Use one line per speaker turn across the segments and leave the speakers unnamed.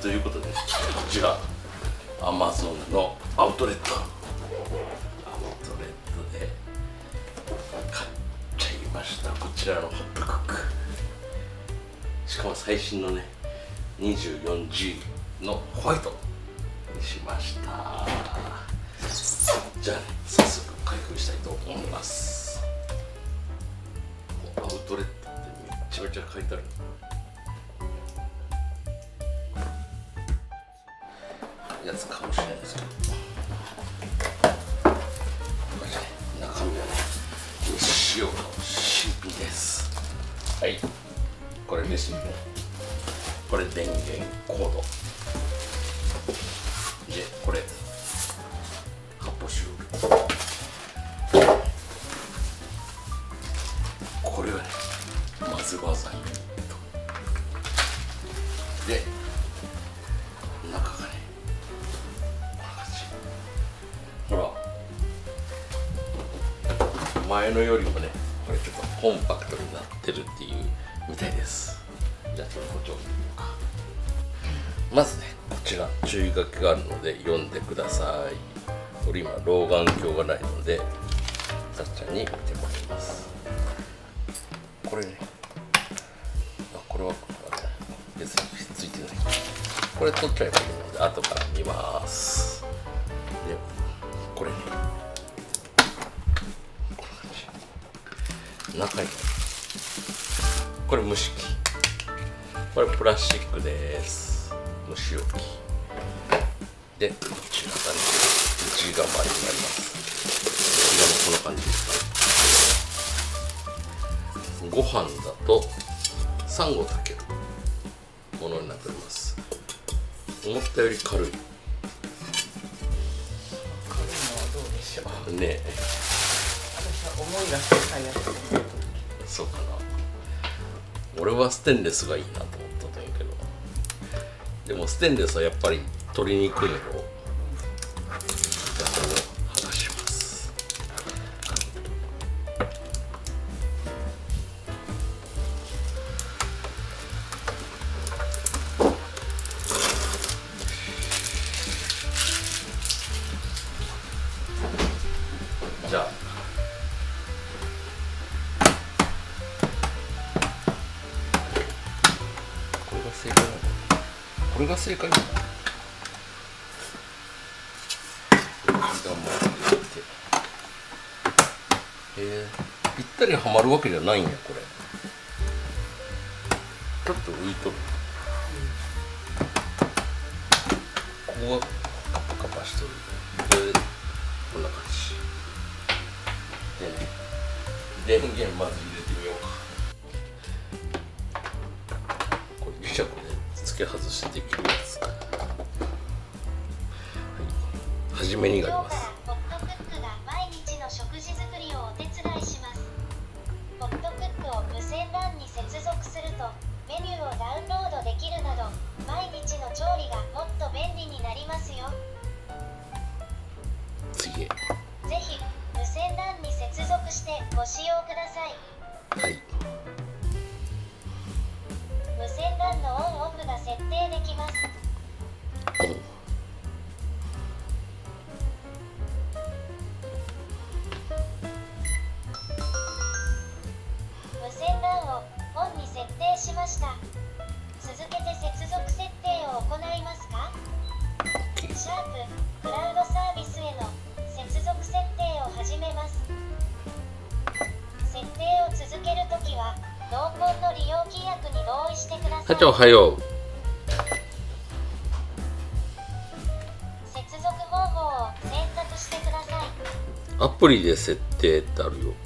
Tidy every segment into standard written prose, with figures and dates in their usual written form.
ということで、こちら Amazon のアウトレットで買っちゃいました。こちらのホットクック、しかも最新のね 24G のホワイトにしました。じゃあね、早速開封したいと思います。アウトレットってめちゃめちゃ書いてある。やつかもしれないですけど、中身はね、使用の新品です。はい、これレシピね、これ電源コードで、これ発泡酒、これはね混ぜ技で、中がねこんな感じ。ほら、前のよりもね、これちょっとコンパクトになってるっていうみたいです。じゃあちょっとこっちを見てみようか。まずね、こちら注意書きがあるので読んでください。俺今老眼鏡がないのでさっちゃんに見てもらいます。これね、これは別にひっついてない。これ取っちゃえばいいので後から見ます。で、これね、こんな感じ。中にこれ蒸し器、これプラスチックです。蒸し置きで、こちらがね内釜になります。内釜こんな感じです。ご飯だと3合炊けるものになっております。思ったより軽い。軽いのは
どうでしょう
ね。
私は思いが深いやつ。
そうかな。俺はステンレスがいいなと思ったんやけど、でもステンレスはやっぱり取りにくいのを剥がします。じゃあこれが正解なの？これが正解なの？ぴったりはまるわけじゃないんや。これちょっと浮いとる。ここがカパカパしとる。で、こんな感じでね、電源まず入れてみようか。これ磁石で付け外しできるやつ。はい、はじめにがあります。
無線 LAN に接続するとメニューをダウンロードできるなど、毎日の調理がもっと便利になりますよ。
次へ。
ぜひ無線 LAN に接続してご使用ください。
はい。
無線 LAN のオンオフが設定できます。無線 LAN をオンに設定しました。続けて接続設定を行いますか？シャープクラウドサービスへの接続設定を始めます。設定を続けるときは同梱の利用規約に同意してください。
社長おはよう。
接続方法を選択してください。
アプリで設定ってあるよ。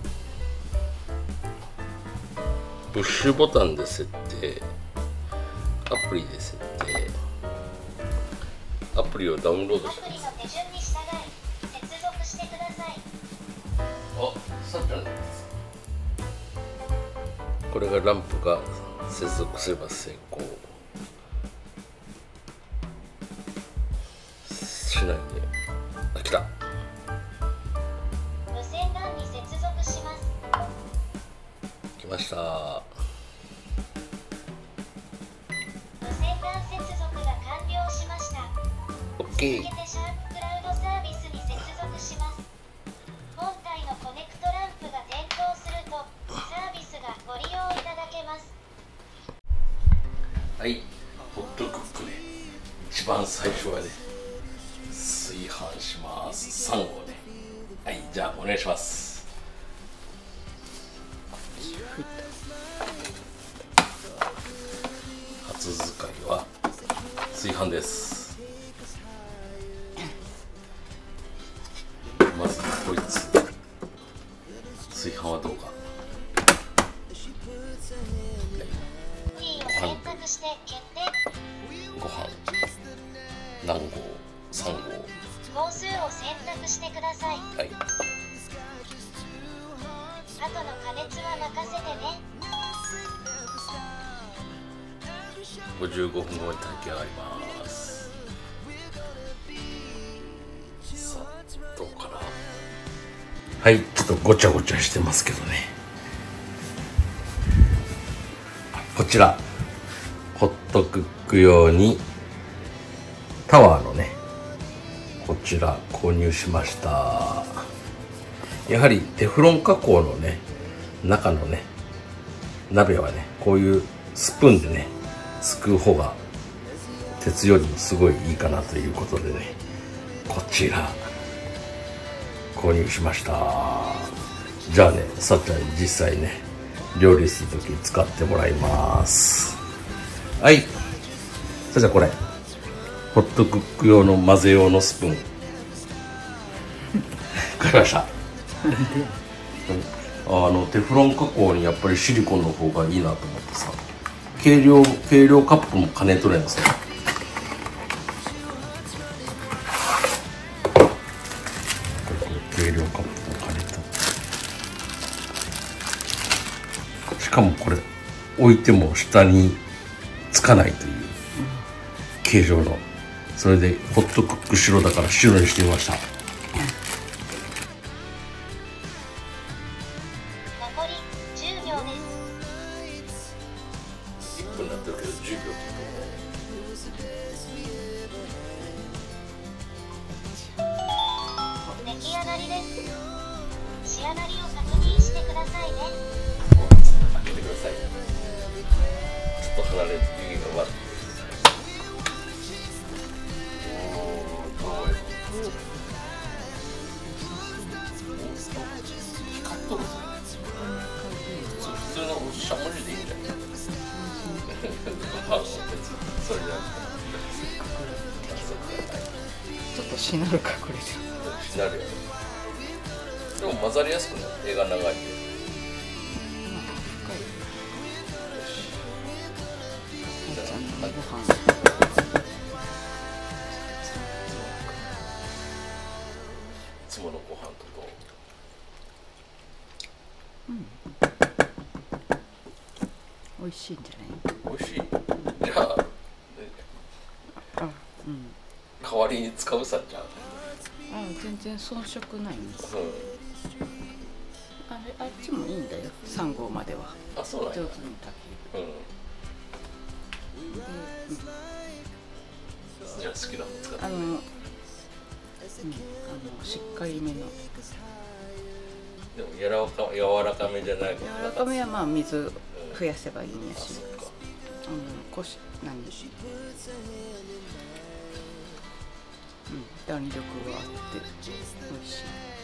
プッシュボタンで設定、アプリで設定、アプリをダウンロードしてください。
アプリの手順に従い接続してください。
あ、さっちゃんです。これがランプが接続すれば成功しないで。あ、来た。
無線 LAN に接続します。
来ました。
無線 LAN 接続が
オッケー。
続けてシャープクラウドサービスに接続します。本体のコネクトランプが点灯するとサービスがご利用いただけます。
はい、ホットクックね、一番最初はね、炊飯します。3号ね。はい、じゃあお願いします。初使いは炊飯です。まずこいつ、炊飯はどうか。
選択して決定。
ご飯何合？3合。
号数を選択してください。
はい。
後の加熱は任せてね。
55分後に炊き上がります。さあどうかな。はい、ちょっとごちゃごちゃしてますけどね。こちらホットクック用にタワーのね、こちら購入しました。やはりテフロン加工のね、中のね鍋はね、こういうスプーンでねすくう方が鉄よりもすごいいいかなということでね、こちら購入しました。じゃあね、さっちゃんに実際ね料理するとき使ってもらいます。はい、それじゃあこれホットクック用の混ぜ用のスプーン買いました。テフロン加工にやっぱりシリコンの方がいいなと思ってさ、計量カップも兼ねとれんですよ。計量カップも兼ねと、しかもこれ置いても下につかないという形状の、それでホットクック白だから白にしてみました。
残り10秒です。
1分になってるけど10秒って
出来上がりです。仕上がりを確認してくださいね。
開けてください。ちょっと離れて湯気が割って。光っとるぞ。普通のしゃもじでいいんじゃない。それじゃなくて。
ちょっとしなるかこれで。
しなるよね。でも混ざりやすくなる。絵が長いで。
ご飯。
いつものご飯とどう？
美味しいんじゃない？
美味しい。じゃあ、代わりに使うさじゃん。
全然遜色ないんです。あっちもいいんだよ。3合までは。
あ、そうなんや。
上手に炊ける。
じゃあ好きなの使って。
しっかりめの。
でも柔らかめじゃないもんね。
柔らかめはまあ水増やせばいいんやし。弾力があって美味しい。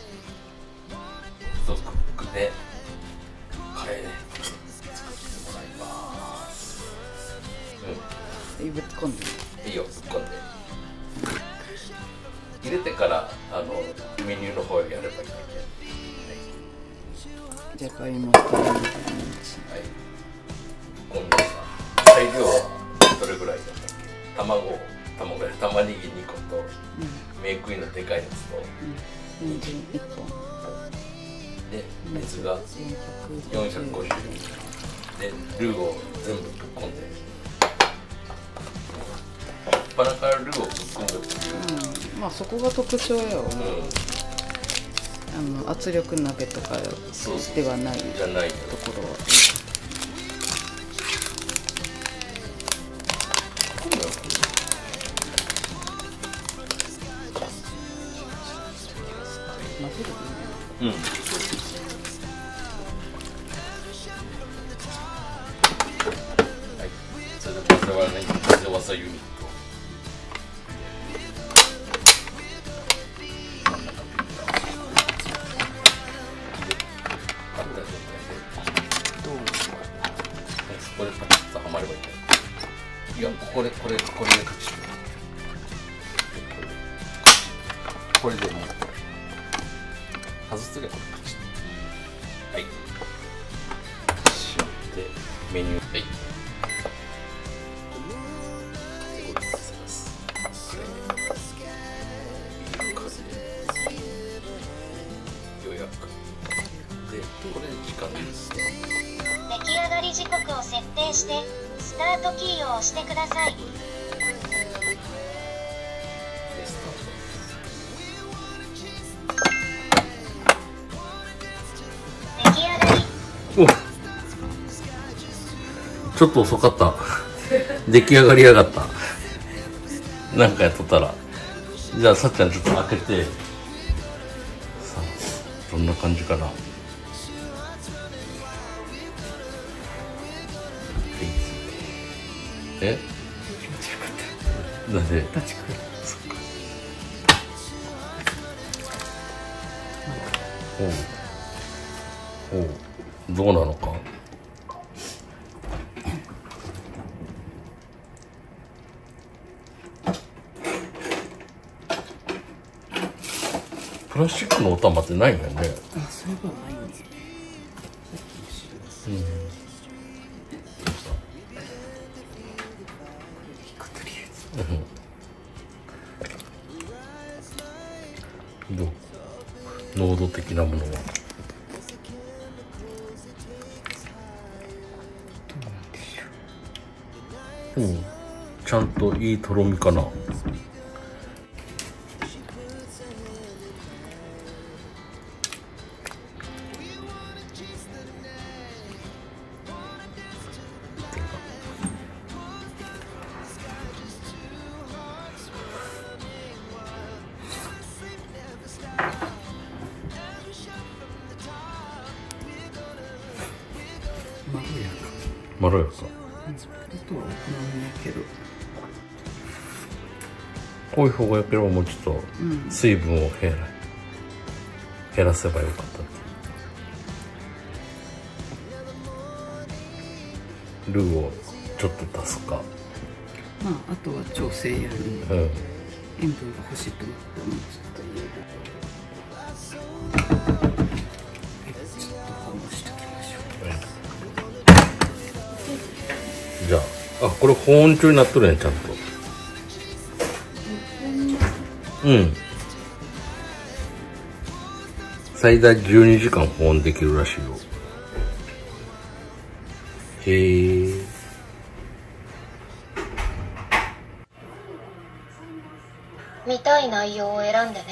ホットクックでカレーね作ってもらいます。
ぶっ込んで
いいよ、ぶっ込んで入れてからメニューの方やればいいだけ。
じゃがいもとはい、
ぶっ込んでさ、材料はどれぐらいだったっけ。玉ねぎ2個と、メークインのでかいやつと、
人参1本
で水が450でルーを全部ぶっ込んで、バラからルーをぶっ込んでるっていう、
まあそこが特徴やわね。圧力鍋とかではないところは。 混ぜるね。
うん。はい。それでこれはね、風わさユニット。これパチッとはまればいいね。いや、これでパチッと。これでもう外すがこれパチッと。はい。でメニューはい。これさせます。予約でこれで時間です。
出来上がり時刻を設定してスタートキーを押してください。出来上がり。
お、ちょっと遅かった出来上がりやがった。なんかやっとったら、じゃあさっちゃんちょっと開けてさあ、どんな感じかな。え？なんで？
立ちくる。
おうどうなのか。プラスチックのお玉ってないんだよね。
あ、そういえばないね。
うん。どう？濃度的なものは。うん。ちゃんといいとろみかな。まろやか。
あとはお好みやけど。
こういう方がやければもうちょっと水分を減らせばよかった。ルーをちょっと足すか。
まああとは調整やるんで、塩分が欲しいと思ったらもうちょっと入れる。ちょっとほぐしときましょう。
じゃあ、これ保温中になっとるねん、ちゃんと。うん。最大12時間保温できるらしいよ。へえ。
見たい内容を選んでね。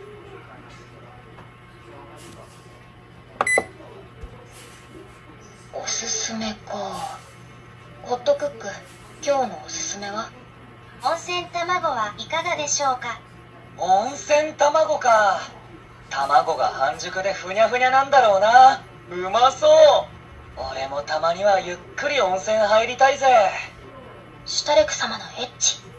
おすすめか。ホットクック、今日のおすすめは？温泉卵はいかがでしょうか？
温泉卵か。卵が半熟でふにゃふにゃなんだろうな。うまそう。俺もたまにはゆっくり温泉入りたいぜ。
シュタレク様のエッチ。